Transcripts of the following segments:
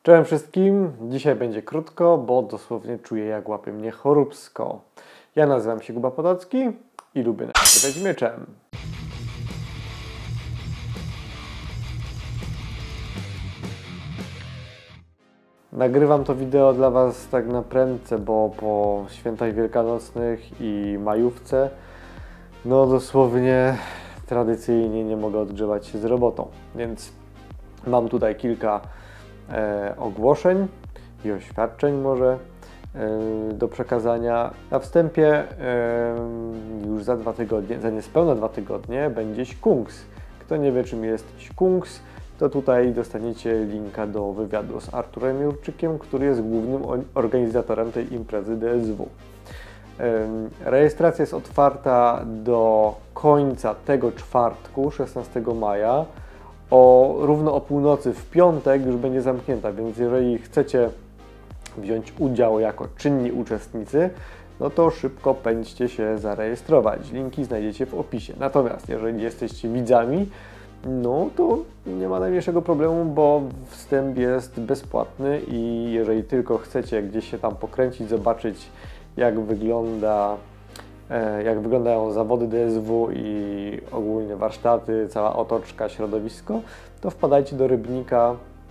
Cześć wszystkim, dzisiaj będzie krótko, bo dosłownie czuję, jak łapie mnie choróbsko. Ja nazywam się Kuba Podolski i lubię nagrywać mieczem. Nagrywam to wideo dla Was tak na prędce, bo po świętach wielkanocnych i majówce no dosłownie tradycyjnie nie mogę odgrzewać się z robotą, więc mam tutaj kilka ogłoszeń i oświadczeń może do przekazania. Na wstępie już za 2 tygodnie, za niespełna 2 tygodnie będzie Śkunks. Kto nie wie, czym jest Śkunks, to tutaj dostaniecie linka do wywiadu z Arturem Jurczykiem, który jest głównym organizatorem tej imprezy DSW. Rejestracja jest otwarta do końca tego czwartku, 16 maja. Równo o północy w piątek już będzie zamknięta, więc jeżeli chcecie wziąć udział jako czynni uczestnicy, no to szybko pędźcie się zarejestrować. Linki znajdziecie w opisie. Natomiast jeżeli jesteście widzami, no to nie ma najmniejszego problemu, bo wstęp jest bezpłatny i jeżeli tylko chcecie gdzieś się tam pokręcić, zobaczyć jak wyglądają zawody DSW i ogólnie warsztaty, cała otoczka, środowisko, to wpadajcie do Rybnika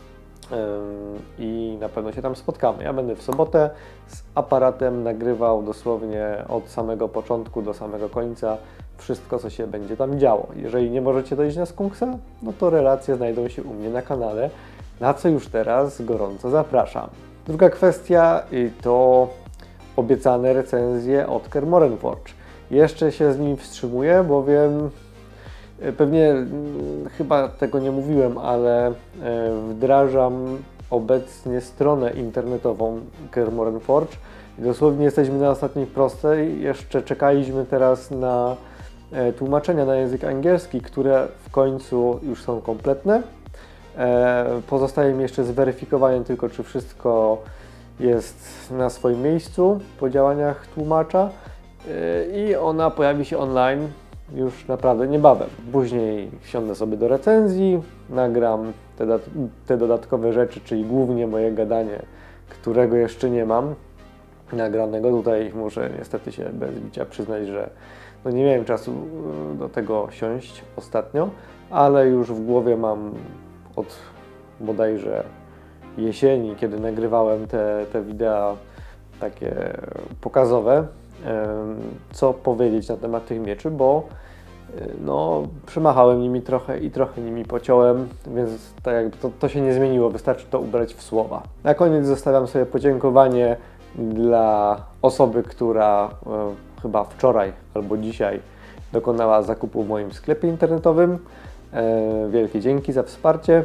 i na pewno się tam spotkamy. Ja będę w sobotę z aparatem nagrywał dosłownie od samego początku do samego końca wszystko, co się będzie tam działo. Jeżeli nie możecie dojść na Skunksa, no to relacje znajdą się u mnie na kanale, na co już teraz gorąco zapraszam. Druga kwestia to obiecane recenzje od Kermorenforge. Jeszcze się z nimi wstrzymuję, bowiem pewnie chyba tego nie mówiłem, ale wdrażam obecnie stronę internetową Kermorenforge i dosłownie jesteśmy na ostatniej prostej. Jeszcze czekaliśmy teraz na tłumaczenia na język angielski, które w końcu już są kompletne. Pozostaje mi jeszcze zweryfikowanie tylko, czy wszystko jest na swoim miejscu po działaniach tłumacza i ona pojawi się online już naprawdę niebawem. Później siądę sobie do recenzji, nagram te dodatkowe rzeczy, czyli głównie moje gadanie, którego jeszcze nie mam nagranego. Tutaj muszę niestety się bez bicia przyznać, że no nie miałem czasu do tego siąść ostatnio, ale już w głowie mam od bodajże jesieni, kiedy nagrywałem te wideo takie pokazowe, co powiedzieć na temat tych mieczy, bo no, przymachałem nimi trochę i trochę nimi pociąłem, więc tak jakby to się nie zmieniło, wystarczy to ubrać w słowa. Na koniec zostawiam sobie podziękowanie dla osoby, która chyba wczoraj albo dzisiaj dokonała zakupu w moim sklepie internetowym. Wielkie dzięki za wsparcie.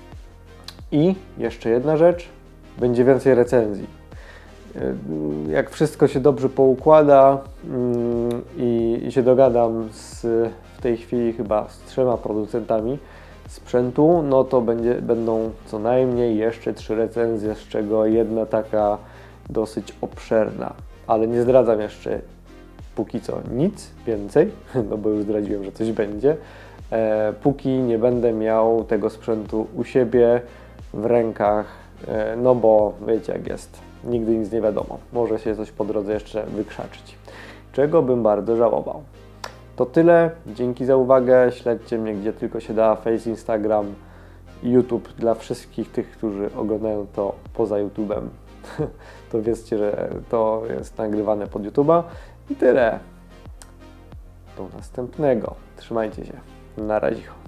I jeszcze jedna rzecz, będzie więcej recenzji. Jak wszystko się dobrze poukłada i się dogadam w tej chwili chyba z 3 producentami sprzętu, no to będą co najmniej jeszcze 3 recenzje, z czego jedna taka dosyć obszerna. Ale nie zdradzam jeszcze póki co nic więcej, no bo już zdradziłem, że coś będzie. Póki nie będę miał tego sprzętu u siebie, w rękach, no bo wiecie jak jest, nigdy nic nie wiadomo, może się coś po drodze jeszcze wykrzaczyć, czego bym bardzo żałował. To tyle, dzięki za uwagę, śledźcie mnie gdzie tylko się da, Face, Instagram, YouTube dla wszystkich tych, którzy oglądają to poza YouTube'em, to wiedzcie, że to jest nagrywane pod YouTube'a i tyle. Do następnego, trzymajcie się, na razie.